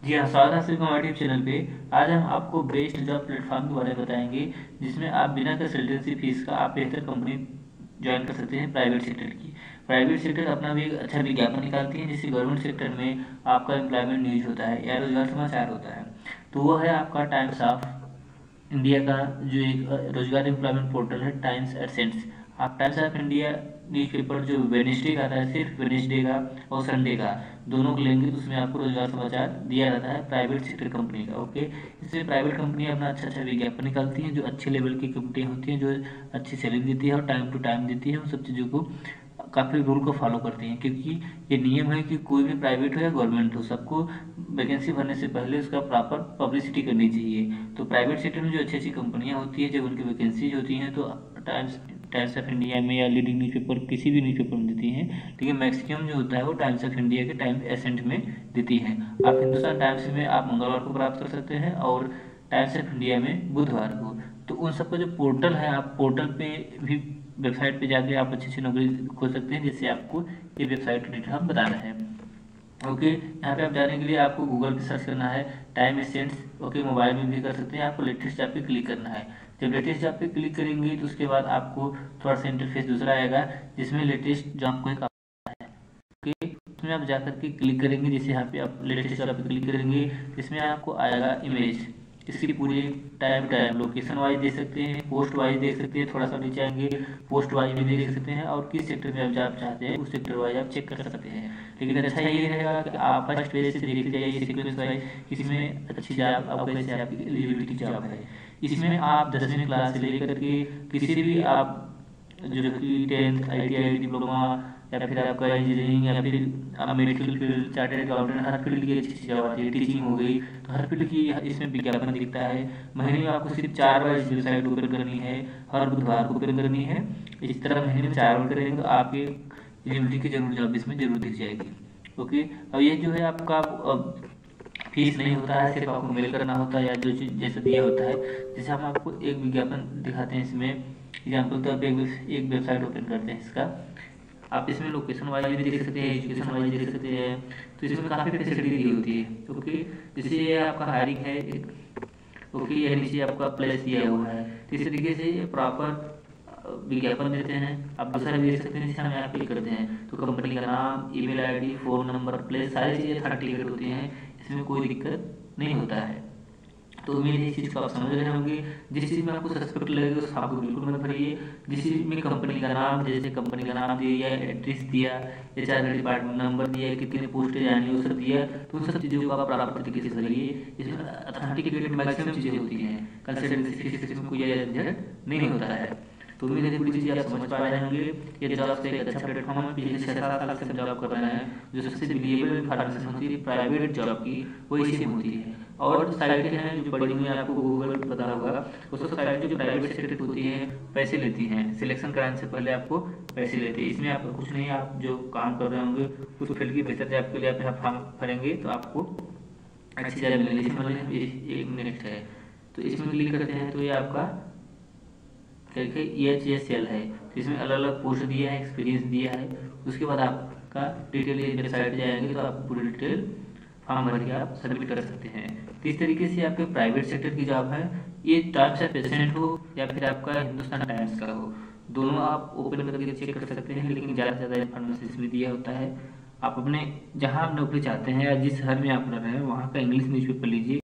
जी हाँ, स्वागत है आपके हमारे यूट्यूब चैनल पे। आज हम आपको बेस्ट जॉब प्लेटफॉर्म के बारे में बताएंगे, जिसमें आप बिना कंसल्टेंसी फीस का आप बेहतर कंपनी ज्वाइन कर सकते हैं प्राइवेट सेक्टर की। प्राइवेट सेक्टर अपना भी एक अच्छा विज्ञापन निकालती है, जिससे गवर्नमेंट सेक्टर में आपका एम्प्लॉयमेंट न्यूज होता है या रोजगार समाचार होता है। तो वो है आपका टाइम्स ऑफ इंडिया का जो एक रोजगार एम्प्लॉयमेंट पोर्टल है, टाइम्स एडसेंस। आप टाइम्स ऑफ इंडिया न्यूज़पेपर जो वेडनेसडे का आता है, सिर्फ वेडनेसडे का और संडे का दोनों को लेंगे, तो उसमें आपको रोजगार समाचार दिया जाता है प्राइवेट सेक्टर कंपनी का। ओके, इसमें प्राइवेट कंपनी अपना अच्छा अच्छा विज्ञापन निकालती हैं, जो अच्छे लेवल की कंपनियां होती हैं, जो अच्छी सैलरी देती है और टाइम टू टाइम देती है, उन सब चीज़ों को काफ़ी रूल को फॉलो करती हैं, क्योंकि ये नियम है कि कोई भी प्राइवेट हो या गवर्नमेंट हो, सबको वैकेंसी भरने से पहले उसका प्रॉपर पब्लिसिटी करनी चाहिए। तो प्राइवेट सेक्टर में जो अच्छी अच्छी कंपनियां होती है, जब उनकी वैकेंसीज होती हैं, तो टाइम्स टाइम्स ऑफ इंडिया में या लीडिंग न्यूज़पेपर किसी भी न्यूज़पेपर में देती हैं, लेकिन मैक्सिमम जो होता है वो टाइम्स ऑफ इंडिया के टाइम्स एसेंट में देती है। आप हिंदुस्तान टाइम्स में आप मंगलवार को प्राप्त कर सकते हैं और टाइम्स ऑफ इंडिया में बुधवार को। तो उन सबका जो पोर्टल है, आप पोर्टल पे भी वेबसाइट पे जाके आप अच्छी अच्छी नौकरी खोज सकते हैं, जिससे आपको ये वेबसाइट का डिटेल हम बता रहे हैं। ओके, यहाँ पे आप जाने के लिए आपको गूगल पे सर्च करना है टाइम एसेंट्स। ओके, मोबाइल में भी कर सकते हैं। आपको लेटेस्ट जॉब पे क्लिक करना है। जब लेटेस्ट जॉब पे क्लिक करेंगे तो उसके बाद आपको थोड़ा सा इंटरफेस दूसरा आएगा, जिसमें लेटेस्ट जॉब को एक ओके, उसमें आप जाकर के क्लिक करेंगे। जैसे यहाँ पे आप लेटेस्ट जॉब पे क्लिक करेंगे, इसमें आपको आएगा इमेज। इसकी पूरी टाइम टाइम लोकेशन वाइज दे सकते हैं, पोस्ट वाइज देख सकते हैं, थोड़ा सा नीचे आएंगे पोस्ट वाइज भी देख सकते हैं, और किस सेक्टर में आप जॉब चाहते हैं उस सेक्टर वाइज आप चेक कर सकते हैं। लेकिन अच्छा ये रहेगा कि आप फर्स्ट पेज से देखते जाइए सीक्वेंस वाइज, इसमें अच्छी जॉब आपको कैसे आपकी एलिजिबिलिटी जॉब है। इसमें आप 10वीं क्लास से लेकर के किसी भी आप जो कि 10th ITI डिप्लोमा या फिर आपका इंजीनियरिंग या फिर आप मेडिकल फील्ड, चार्टर्ड अकाउंटेंट, हर फील्ड की अच्छी अच्छी जॉब आती है। टीचिंग हो गई, तो हर फील्ड की इसमें विज्ञापन दिखता है। महीने में आपको सिर्फ 4 बार इस वेबसाइट ओपन करनी है, हर बुधवार को ओपन करनी है। इस तरह महीने में 4 बार करेंगे तो आपके एलिजिबिलिटी की जरूर जॉब इसमें जरूर दिख जाएगी। ओके, अब ये जो है आपका फीस नहीं होता है, सिर्फ आपको मेल करना होता है या जो चीज़ जैसे दिया होता है। जैसे हम आपको एक विज्ञापन दिखाते हैं, इसमें एग्जाम्पल तो आप एक वेबसाइट ओपन करते हैं इसका। आप इसमें लोकेशन वाइज भी देख सकते हैं, एजुकेशन वाइज देख सकते हैं। तो इसमें काफ़ी फैसिलिटी दी होती है। ओके, जैसे ये आपका हायरिंग है एक, ओके, या नीचे आपका प्लेस दिया हुआ है। तो इस तरीके से ये प्रॉपर विज्ञापन देते हैं। आप दूसरा भी देख सकते हैं, जैसे हम यहाँ क्लिक करते हैं तो कंपनी का नाम, email ID, phone number, place, सारी चीज़ें सर्टिफिकेट होती हैं। इसमें कोई दिक्कत नहीं होता है। तो उम्मीद है इस चीज़ को आप समझ रहे होंगे। जिस चीज़ में आपको सस्पेक्ट लगेगा उस आपको बिल्कुल मत भरिए। जिस चीज़ में कंपनी का नाम, जैसे कंपनी का नाम दिया या एड्रेस दिया, HR डिपार्टमेंट नंबर दिया, कितनी पोस्टें आनी है वो सब दिया, तो उन सब चीज़ों को आप प्रॉपर तरीके से भरिए। इसमें अथेंटिकेटेड मैक्सिमम चीज़ें होती हैं, कंसल्टेंसी फीस इसमें कोई झंझट नहीं होता है। तो उम्मीद है पूरी चीज़ें आप समझ पा रहे होंगे। ये जॉब से एक अच्छा प्लेटफॉर्म है। पिछले 6-7 साल से हम जॉब कर रहे हैं। जो सबसे बिलीवेबल इन्फॉर्मेशन होती है प्राइवेट जॉब की, वो इसी में होती है। और साइटें हैं जो पढ़ी हुई आपको गूगल पर पता होगा, वो सब साइटें जो प्राइवेट सेक्टर होती हैं पैसे लेती हैं, सिलेक्शन कराने से पहले आपको पैसे लेती है। इसमें आपको कुछ नहीं, आप जो काम कर रहे होंगे उस फील्ड की बेहतर जॉब के लिए आप यहाँ फॉर्म भरेंगे तो आपको अच्छी जॉब मिलेगी। इसमें एक मिनट है, तो इसमें क्लिक करते हैं तो ये आपका देखिए EHSL है। तो इसमें अलग अलग पोस्ट दिया है, एक्सपीरियंस दिया है। उसके बाद आपका डिटेल ये वेबसाइट पे जाएंगे तो आपको पूरी डिटेल फॉर्म भर के आप सबमिट कर सकते हैं। तो इस तरीके से आपके प्राइवेट सेक्टर की जॉब है। ये टाइम्स ऑफ पेशेंट हो या फिर आपका हिंदुस्तान टाइम्स का हो, दोनों आप ओपन करके चेक कर सकते हैं। लेकिन ज़्यादा से ज़्यादा इन्फॉर्मेशन इसमें दिया होता है। आप अपने जहाँ आप नौकरी चाहते हैं या जिस शहर में आप रह रहे हैं वहाँ का इंग्लिश न्यूज़पेपर लीजिए।